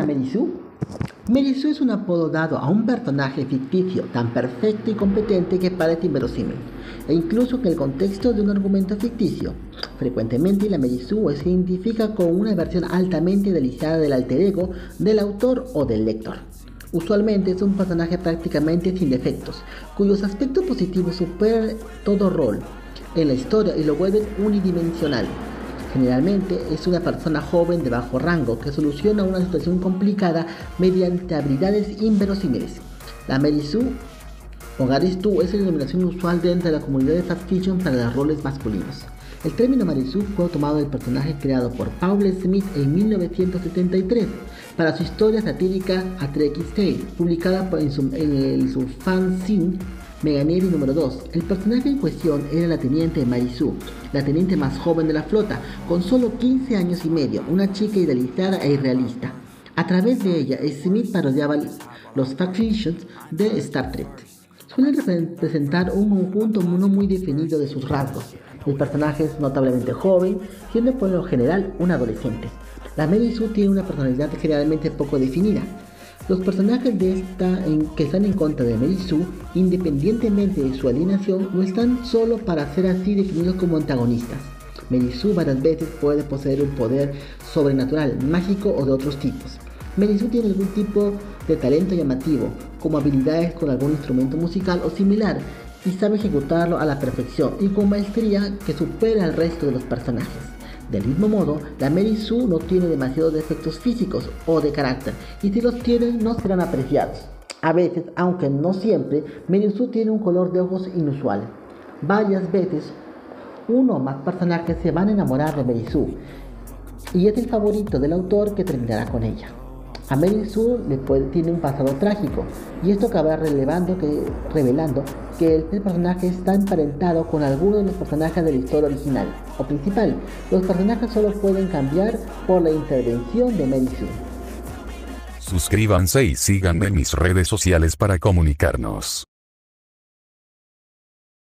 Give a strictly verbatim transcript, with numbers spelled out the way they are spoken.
a Mary Sue? Mary Sue es un apodo dado a un personaje ficticio tan perfecto y competente que parece inverosímil, e incluso en el contexto de un argumento ficticio. Frecuentemente la Mary Sue se identifica con una versión altamente idealizada del alter ego del autor o del lector. Usualmente es un personaje prácticamente sin defectos, cuyos aspectos positivos superan todo rol en la historia y lo vuelven unidimensional. Generalmente es una persona joven de bajo rango que soluciona una situación complicada mediante habilidades inverosímiles. La Mary Sue o Gary Stu es la denominación usual dentro de la comunidad de fanfiction para los roles masculinos. El término Mary Sue fue tomado del personaje creado por Paul Smith en mil novecientos setenta y tres para su historia satírica A Trekkie Tale, publicada en su, en el, su fanzine Meganeri número dos. El personaje en cuestión era la teniente Mary Sue, la teniente más joven de la flota, con solo quince años y medio, una chica idealizada e irrealista. A través de ella, Smith parodiaba los fanfictions de Star Trek. Suelen representar un conjunto no muy definido de sus rasgos. El personaje es notablemente joven, siendo por lo general un adolescente. La Mary Sue tiene una personalidad generalmente poco definida. Los personajes de esta en, que están en contra de Mary Sue, independientemente de su alienación, no están solo para ser así definidos como antagonistas. Mary Sue varias veces puede poseer un poder sobrenatural, mágico o de otros tipos. Mary Sue tiene algún tipo de talento llamativo, como habilidades con algún instrumento musical o similar, y sabe ejecutarlo a la perfección y con maestría que supera al resto de los personajes. Del mismo modo, la Mary Sue no tiene demasiados defectos físicos o de carácter, y si los tiene no serán apreciados. A veces, aunque no siempre, Mary Sue tiene un color de ojos inusual. Varias veces, uno o más personajes se van a enamorar de Mary Sue, y es el favorito del autor que terminará con ella. A Mary Sue le puede, tiene un pasado trágico, y esto acaba revelando que, revelando que el, el personaje está emparentado con alguno de los personajes de la historia original o principal. Los personajes solo pueden cambiar por la intervención de Mary Sue. Suscríbanse y síganme en mis redes sociales para comunicarnos.